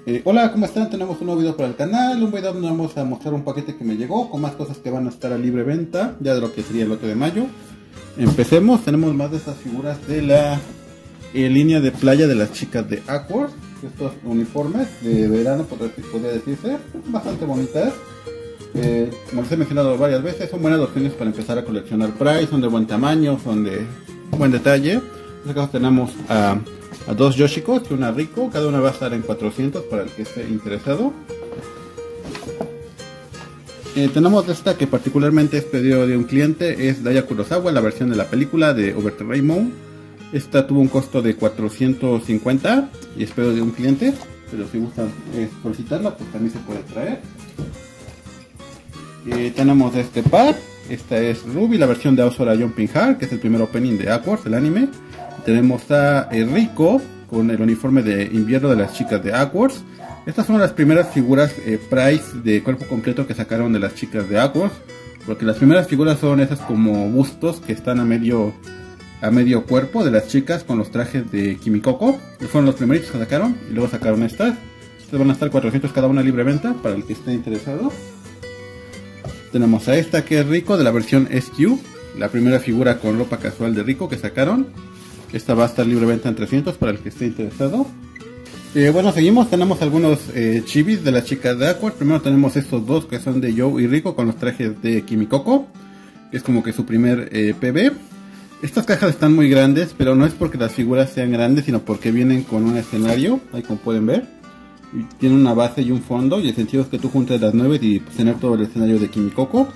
Hola, ¿cómo están? Tenemos un nuevo video para el canal, un video donde vamos a mostrar un paquete que me llegó con más cosas que van a estar a libre venta, ya de lo que sería el 8 de mayo. Empecemos, tenemos más de estas figuras de la línea de playa de las chicas de Aqua. Estos uniformes de verano, podría decirse, bastante bonitas. Como les he mencionado varias veces, son buenas opciones para empezar a coleccionar Price, son de buen tamaño, son de buen detalle. En este caso tenemos a dos Yoshikos y una Riko, cada una va a estar en 400 para el que esté interesado. Tenemos esta que particularmente es pedido de un cliente, es Daya Kurosawa, la versión de la película de Over the Rainbow. Esta tuvo un costo de 450 y es pedido de un cliente, pero si gustan solicitarla pues también se puede traer. Tenemos este par, esta es Ruby, la versión de Aozora Jumping Heart, que es el primer opening de Aqua, el anime. Tenemos a Riko con el uniforme de invierno de las chicas de Aqua. Estas son las primeras figuras Price de cuerpo completo que sacaron de las chicas de Aqua, porque las primeras figuras son esas como bustos que están a medio cuerpo de las chicas con los trajes de Kimi Coco. Fueron los primeritos que sacaron y luego sacaron estas. Estas van a estar 400 cada una libre venta para el que esté interesado. Tenemos a esta que es Riko de la versión SQ, la primera figura con ropa casual de Riko que sacaron. Esta va a estar libre venta en 300 para el que esté interesado. Bueno, seguimos, tenemos algunos chibis de las chicas de Aqua. Primero tenemos estos dos que son de Joe y Riko con los trajes de Kimi Coco, que es como que su primer PB. Estas cajas están muy grandes, pero no es porque las figuras sean grandes, sino porque vienen con un escenario, ahí como pueden ver. Tiene una base y un fondo, y el sentido es que tú juntes las 9 y pues, tener todo el escenario de Kimi Coco.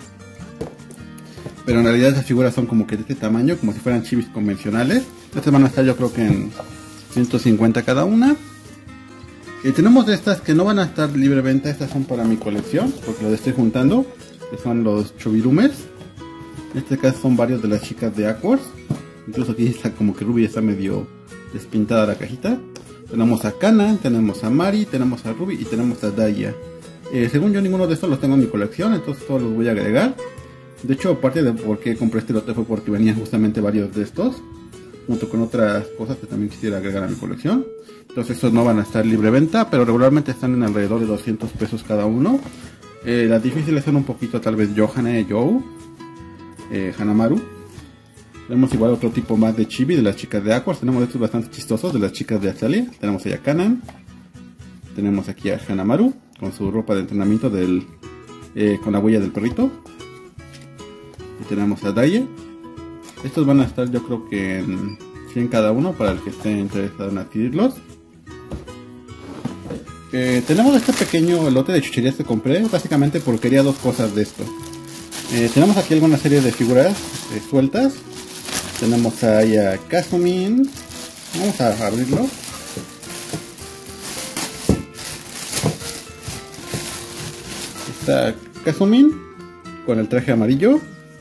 Pero en realidad esas figuras son como que de este tamaño, como si fueran chibis convencionales. Estas van a estar yo creo que en 150 cada una. Tenemos de estas que no van a estar libre venta, estas son para mi colección, porque las estoy juntando, que son los Chobirumes. En este caso son varios de las chicas de Aqua. Incluso aquí está como que Ruby está medio despintada la cajita. Tenemos a Kana, tenemos a Mari, tenemos a Ruby y tenemos a Daya. Según yo ninguno de estos los tengo en mi colección, entonces todos los voy a agregar. De hecho, parte de por qué compré este lote fue porque venían justamente varios de estos, junto con otras cosas que también quisiera agregar a mi colección. Entonces estos no van a estar libre venta, pero regularmente están en alrededor de 200 pesos cada uno. Las difíciles son un poquito tal vez Johanna y Joe, Hanamaru. Tenemos igual otro tipo más de chibi de las chicas de Aqua. Tenemos estos bastante chistosos de las chicas de Azalea. Tenemos ahí a Kanan. Tenemos aquí a Hanamaru con su ropa de entrenamiento con la huella del perrito. Y tenemos a Daya. Estos van a estar yo creo que en 100 cada uno para el que esté interesado en adquirirlos. Tenemos este pequeño lote de chucherías que compré, básicamente porque quería dos cosas de esto. Tenemos aquí alguna serie de figuras sueltas. Tenemos ahí a Kazumin. Vamos a abrirlo. Está Kazumin con el traje amarillo.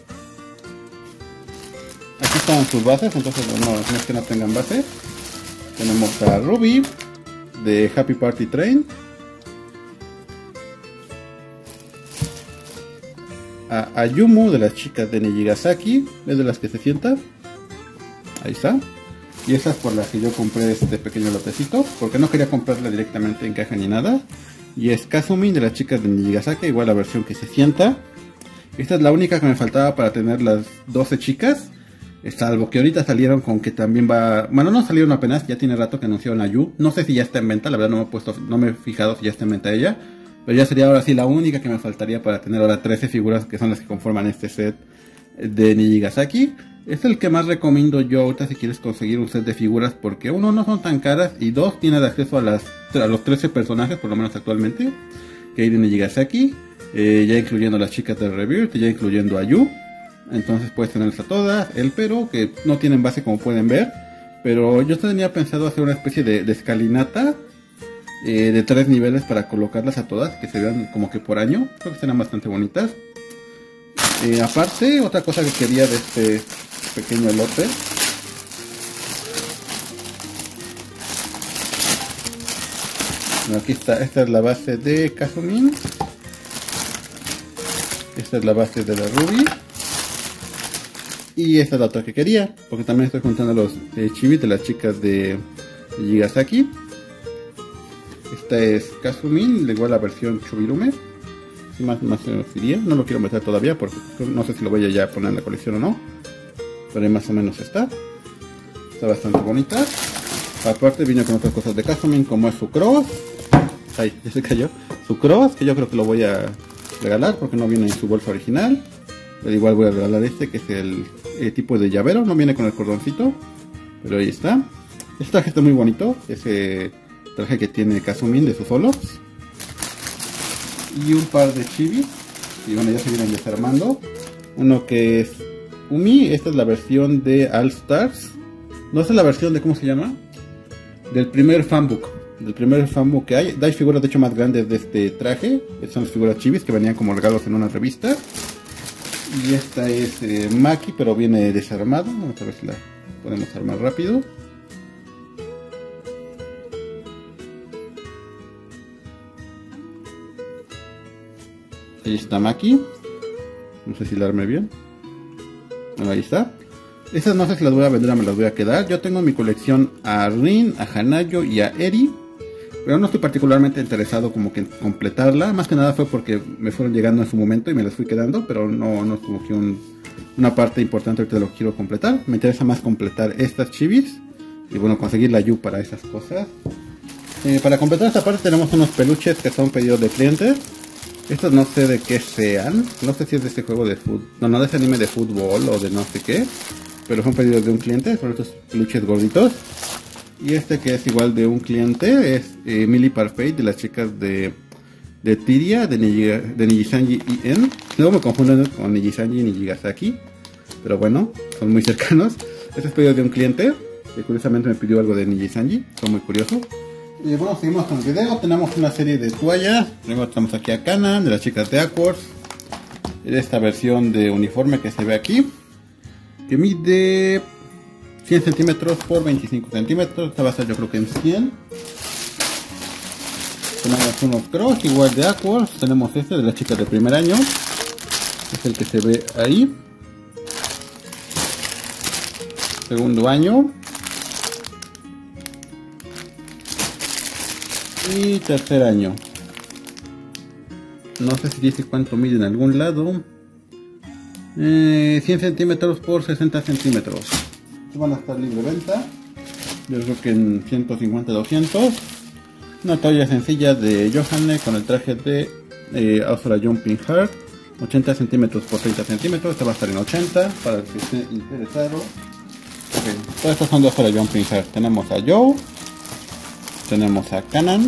Aquí están sus bases, entonces no es que no tengan base. Tenemos a Ruby de Happy Party Train. A Ayumu de las chicas de Nijigasaki, es de las que se sienta. Ahí está. Y esas por las que yo compré este pequeño lotecito, porque no quería comprarla directamente en caja ni nada. Y es Kazumin de las chicas de Nijigasaki, igual la versión que se sienta. Esta es la única que me faltaba para tener las 12 chicas. Salvo que ahorita salieron con que también va... Bueno, no salieron apenas, ya tiene rato que anunciaron a Yu. No sé si ya está en venta, la verdad no me he fijado si ya está en venta ella. Pero ya sería ahora sí la única que me faltaría para tener ahora 13 figuras que son las que conforman este set de Nijigasaki. Es el que más recomiendo yo ahorita si quieres conseguir un set de figuras, porque uno, no son tan caras, y dos, tienes acceso a los 13 personajes, por lo menos actualmente, que hay de Nijigasaki, ya incluyendo las chicas de Rebirth, ya incluyendo a Yu. Entonces puedes tenerlas a todas, pero que no tienen base como pueden ver. Pero yo tenía pensado hacer una especie de escalinata de 3 niveles para colocarlas a todas, que se vean como que por año. Creo que serán bastante bonitas. Aparte, otra cosa que quería de este pequeño lote, aquí está, esta es la base de Kazumin, esta es la base de la Ruby, y esta es la otra que quería, porque también estoy juntando los chibis de las chicas de Nijigasaki. Esta es Kasumin, igual la versión Chubirume. Más o menos diría. No lo quiero meter todavía porque no sé si lo voy a ya poner en la colección o no. Pero ahí más o menos está. Está bastante bonita. Aparte vino con otras cosas de Kasumin como es su cross. Ay, ya se cayó. Su cross, que yo creo que lo voy a regalar porque no viene en su bolsa original. Pero igual voy a regalar este, que es el tipo de llavero. No viene con el cordoncito, pero ahí está. Este traje está muy bonito. Ese traje que tiene Kasumin de sus solos. Y un par de chibis. Y bueno, ya se vienen desarmando. Uno que es Umi. Esta es la versión de All Stars. No, esta es la versión de, ¿cómo se llama? Del primer fanbook. Del primer fanbook que hay. Hay figuras de hecho más grandes de este traje. Estas son las figuras chibis que venían como regalos en una revista. Y esta es Maki, pero viene desarmado. Vamos a ver si la podemos armar rápido. Ahí está Maki. No sé si la armé bien. Bueno, ahí está. Estas no sé si las voy a vender o me las voy a quedar. Yo tengo en mi colección a Rin, a Hanayo y a Eri. Pero no estoy particularmente interesado como que en completarla. Más que nada fue porque me fueron llegando en su momento y me las fui quedando. Pero no es como que una parte importante ahorita lo quiero completar. Me interesa más completar estas chibis. Y bueno, conseguir la Yu para esas cosas. Para completar esta parte tenemos unos peluches que son pedidos de clientes. Estos no sé de qué sean. No sé si es de este juego de fútbol. No, de ese anime de fútbol o de no sé qué. Pero son pedidos de un cliente. Son estos peluches gorditos. Y este que es igual de un cliente es Millie Parfait, de las chicas de Tiria, de Nijisanji y En. Luego me confunden con Nijisanji y Nijigasaki. Pero bueno, son muy cercanos. Este es pedido de un cliente que curiosamente me pidió algo de Nijisanji. Son muy curiosos. Y bueno, seguimos con el video. Tenemos una serie de toallas. Luego tenemos aquí a Kanan, de las chicas de Aquartz. Esta versión de uniforme que se ve aquí, que mide 100 centímetros por 25 centímetros. Esta va a ser yo creo que en 100. Tenemos unos cross igual de Aquartz. Tenemos este de las chicas de primer año. Es el que se ve ahí. Segundo año. Y tercer año. No sé si dice cuánto mide en algún lado. 100 centímetros por 60 centímetros. Van a estar libre venta. Yo creo que en 150-200. Una toalla sencilla de Johanne con el traje de Aozora Jumping Heart. 80 centímetros por 30 centímetros. Esta va a estar en 80 para el que esté interesado. Okay. Todas estas son de Aozora Jumping Heart. Tenemos a Joe. Tenemos a Kanan,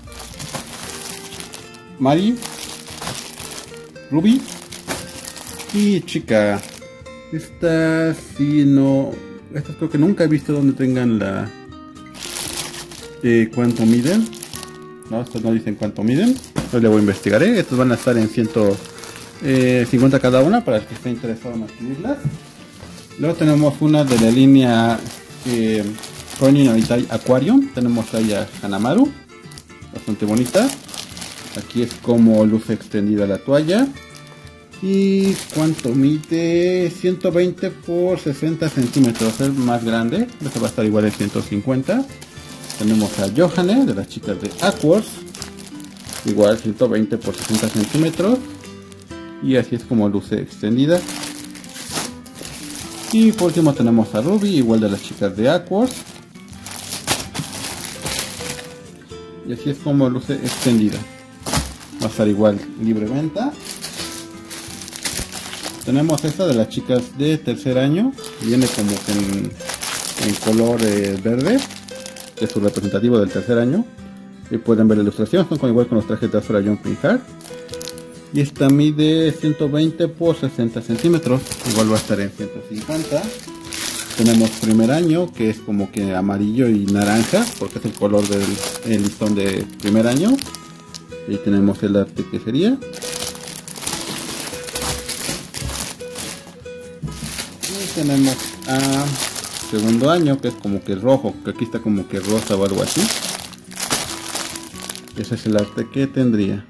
Mari, Ruby y Chica. Estas sí no. Estas creo que nunca he visto donde tengan la. Cuánto miden. No, estas no dicen cuánto miden. Hoy le voy a investigar. Estas van a estar en 150 cada una para el que esté interesado en adquirirlas. Luego tenemos una de la línea. Konin Onitai Aquarium. Tenemos ahí a Hanamaru, bastante bonita. Aquí es como luce extendida la toalla. Y cuánto mide, 120 por 60 centímetros, es más grande. Este va a estar igual en 150. Tenemos a Johanne, de las chicas de Aquartz, igual 120 por 60 centímetros. Y así es como luce extendida. Y por último tenemos a Ruby, igual de las chicas de Aquartz. Y así es como luce extendida. Va a estar igual libre venta. Tenemos esta de las chicas de tercer año. Viene como que en color verde. Que es su representativo del tercer año. Y pueden ver la ilustración. Son igual con los trajes de Aozora Jumping Heart. Y esta mide 120 por 60 centímetros. Igual va a estar en 150. Tenemos primer año, que es como que amarillo y naranja, porque es el color del listón de primer año. Y tenemos el arte que sería. Y tenemos a segundo año, que es como que rojo, que aquí está como que rosa o algo así. Ese es el arte que tendría.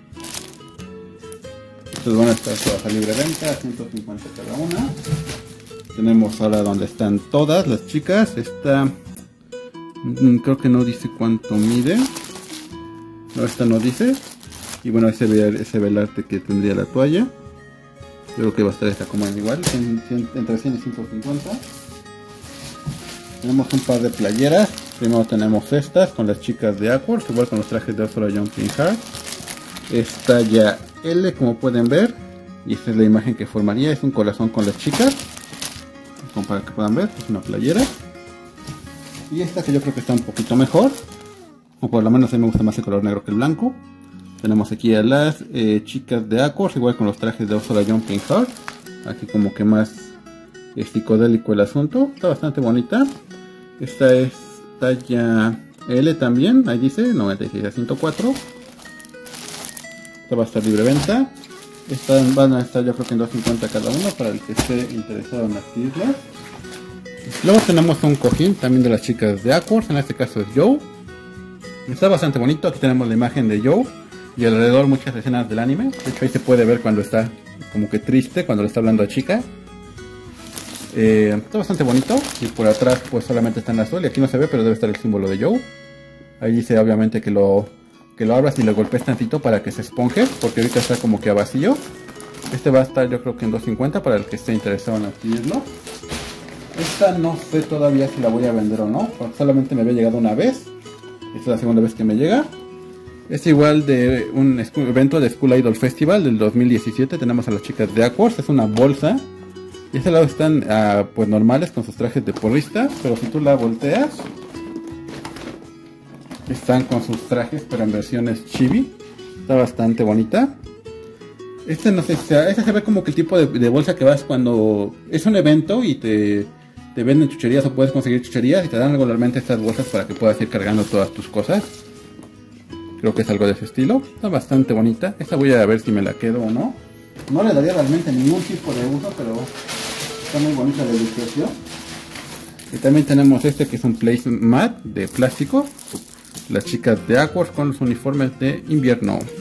Estos van a estar todas a libre venta, 150 cada una. Tenemos ahora donde están todas las chicas. Esta creo que no dice cuánto mide. No, esta no dice. Y bueno, ahí se ve el arte que tendría la toalla. Yo creo que va a estar esta como igual, entre 100 y 150. Tenemos un par de playeras. Primero tenemos estas con las chicas de Aquars, igual con los trajes de Azura Jumping Heart. Es talla L, como pueden ver. Y esta es la imagen que formaría. Es un corazón con las chicas, como para que puedan ver. Es una playera. Y esta que yo creo que está un poquito mejor, o por lo menos a mí me gusta más el color negro que el blanco. Tenemos aquí a las chicas de Aquars, igual con los trajes de Azura Jumping Heart. Aquí como que más psicodélico el asunto. Está bastante bonita. Esta es talla L también, ahí dice 96 a 104. Esta va a estar libre venta. Estas van a estar yo creo que en 250 cada uno para el que esté interesado en adquirirlas. Luego tenemos un cojín también de las chicas de Aquars, en este caso es Joe. Está bastante bonito, aquí tenemos la imagen de Joe y alrededor muchas escenas del anime. De hecho ahí se puede ver cuando está como que triste, cuando le está hablando a chica. Está bastante bonito y por atrás pues solamente está en azul y aquí no se ve, pero debe estar el símbolo de Joe. Ahí dice obviamente que lo abras y lo golpees tantito para que se esponje, porque ahorita está como que a vacío. Este va a estar yo creo que en 250 para el que esté interesado en adquirirlo. Esta no sé todavía si la voy a vender o no, porque solamente me había llegado una vez. Esta es la segunda vez que me llega. Es igual de un evento de School Idol Festival del 2017. Tenemos a las chicas de Aquars, es una bolsa. Y este lado están pues normales con sus trajes de porrista, pero si tú la volteas, están con sus trajes pero en versiones chibi. Está bastante bonita. Este no sé, este se ve como que el tipo de bolsa que vas cuando es un evento y te venden chucherías o puedes conseguir chucherías y te dan regularmente estas bolsas para que puedas ir cargando todas tus cosas. Creo que es algo de ese estilo. Está bastante bonita. Esta voy a ver si me la quedo o no. No le daría realmente ningún tipo de uso, pero está muy bonita la ilustración. Y también tenemos este que es un placemat de plástico. Las chicas de Aquars con los uniformes de invierno.